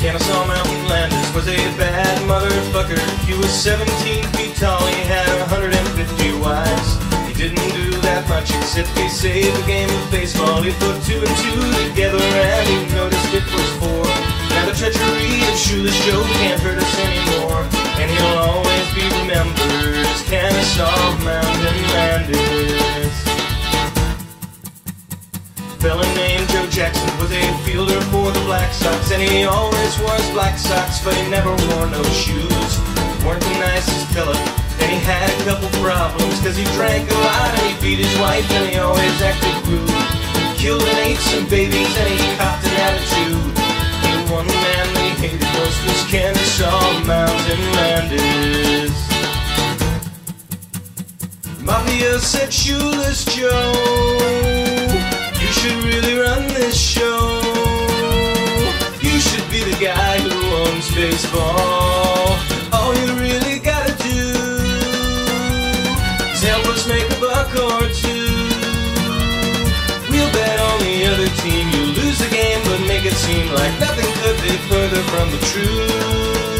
Kenesaw Mountain Landis was a bad motherfucker. He was 17 feet tall, he had 150 wives. He didn't do that much except he saved a game of baseball. He put 2 and 2 together and he noticed it was 4. Now the treachery of Shoeless Joe can't hurt us anymore, and he'll always be remembered as Kenesaw Mountain Landis. A fella named Joe Jackson was a fielder for the Black Sox, and he always wore his black socks, but he never wore no shoes. Weren't the nicest fella, and he had a couple problems, cause he drank a lot and he beat his wife and he always acted rude. He killed and ate some babies and he copped an attitude. The one man that he hated most was Kenesaw Mountain Landis. Mafia said, Shoeless Joe, you should really run this show. You should be the guy who owns baseball. All you really gotta do is help us make a buck or two. We'll bet on the other team you'll lose the game, but make it seem like nothing could be further from the truth.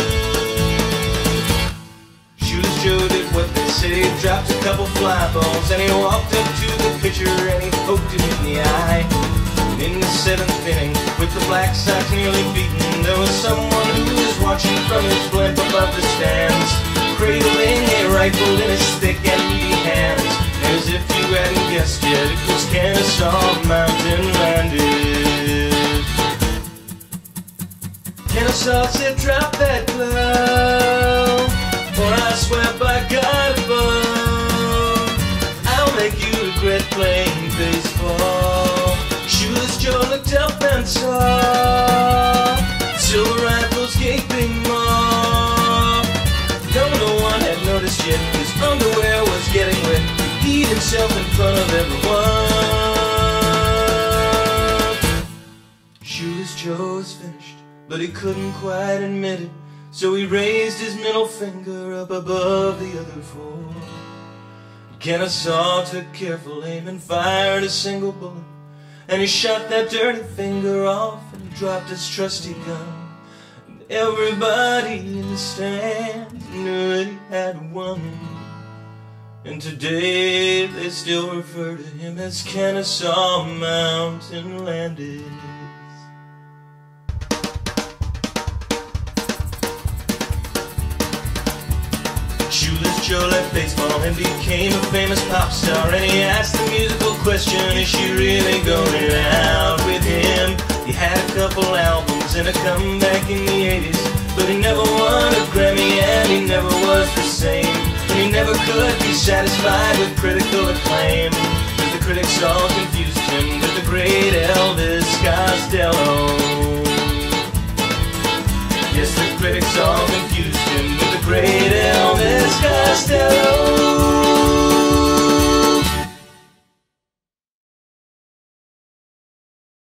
Shoeless Joe did what they say, dropped a couple fly balls, and he walked up to the pitcher and he poked him in the eye. And in the 7th inning, with the Black Sox nearly beaten, there was someone who was watching from his blimp above the stands, cradling a rifle in his thick and meaty hands. As if you hadn't guessed yet, it was Kenesaw Mountain Landis. Kenesaw said, drop that glove, or I swear by God above, I'll make you regret playing baseball. Shoeless Joe looked up and saw silver rifle's gaping maw. Though no one had noticed yet, his underwear was getting wet. He peed himself in front of everyone. Shoeless Joe was finished, but he couldn't quite admit it, so he raised his middle finger up above the other 4. Kenesaw took careful aim and fired a single bullet, and he shot that dirty finger off and he dropped his trusty gun. And everybody in the stands knew that he had won. And today they still refer to him as Kenesaw Mountain Landis. Shoeless Joe left baseball and became a famous pop star, and he asked the musical question, is she really going out with him? He had a couple albums and a comeback in the 80s, but he never won a Grammy and he never was the same. And he never could be satisfied with critical acclaim, cause the critics all confused him with the great Elvis Costello. Yes, the critics all confused him with the great Elvis Costello.